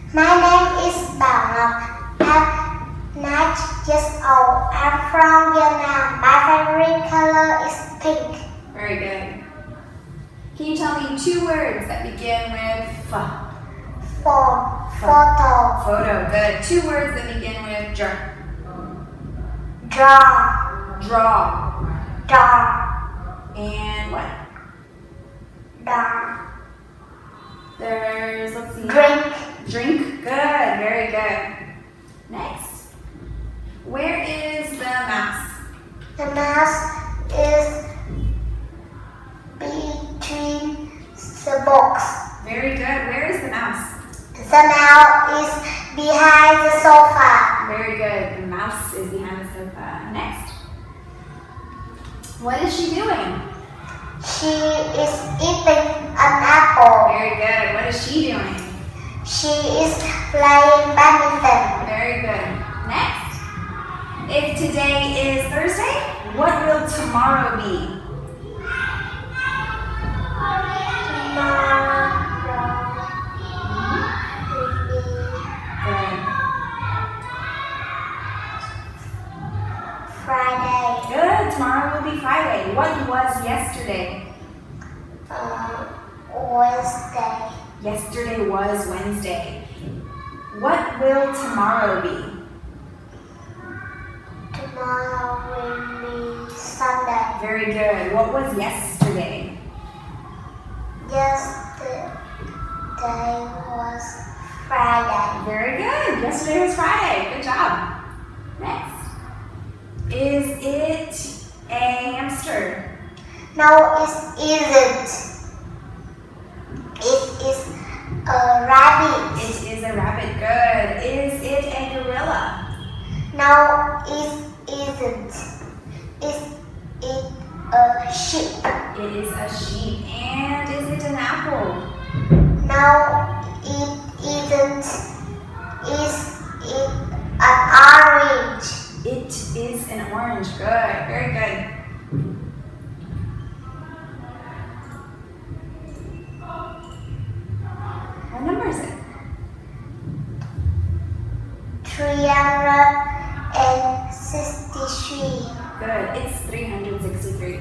My name is Ngoc. I'm 9 years old. I'm from Vietnam. My favorite color is pink. Very good. Can you tell me 2 words that begin with F? Photo. Photo. Good. 2 words that begin with J. Draw. Draw. And what? There's, let's see. Drink. Good. Very good. Next. Where is the mouse? The mouse is between the box. Very good. Where is the mouse? The mouse is behind the sofa. Very good. The mouse is behind the sofa. Next. What is she doing? She is eating an apple. Very good. What is she doing? She is playing badminton. Very good. Next. If today is Thursday, what will tomorrow be? Friday. Good. Tomorrow will be Friday. What was yesterday? Wednesday. Yesterday was Wednesday. What will tomorrow be? Tomorrow will be Sunday. Very good. What was yesterday? Yesterday was Friday. Very good. Yesterday was Friday. Good job. Next. Is it a hamster? No, it isn't. It is a rabbit. It is a rabbit. Good. Is it a gorilla? No, it isn't. Is it a sheep? It is a sheep. And is it an apple? No, it isn't. Is it an orange? It is an orange. Good. Very good. What number is it? 363. Good. It's 363.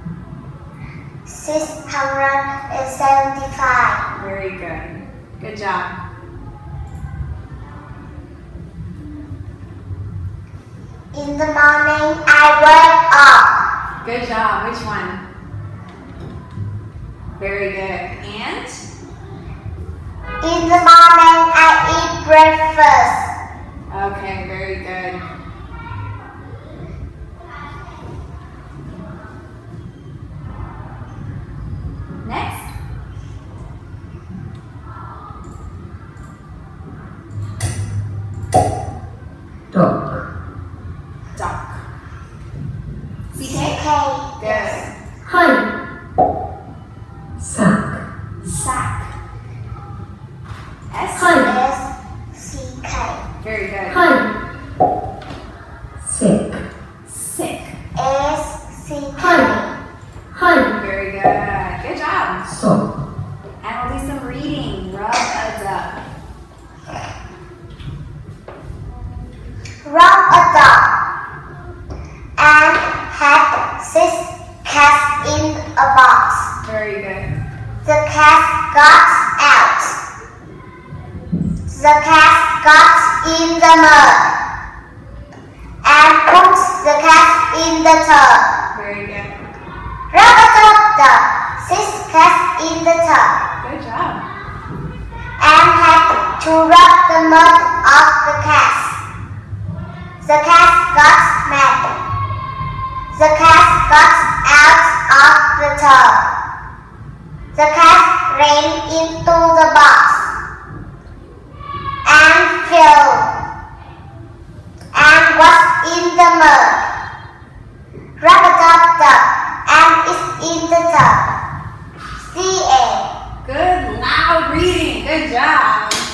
675. Very good. Good job. In the morning, I wake up. Good job. Which one? Very good. And? In the morning, I eat breakfast. Okay, very good. Next. Duck. Duck. CK? Yes. Hunt. Sack. Sack. S? S-C-K. Very good. Hunt. Sick. Sick. S-C-K. Hunt. Very good. Good job. Sock. And we'll do some reading. Rub a duck. Rub a duck and had 6 cats in a box. Very good. The cat got out. The cat got in the mud and put the cat in the tub. Very good. Rub a duck, 6 cats in the tub Good job. and had to rub the mud off the cats. The cat got mad. The cat got out of the tub. The cat ran into the box and fell and was in the mud. Rub-a-dub-dub and is in the tub. C-A. Good loud reading. Good job.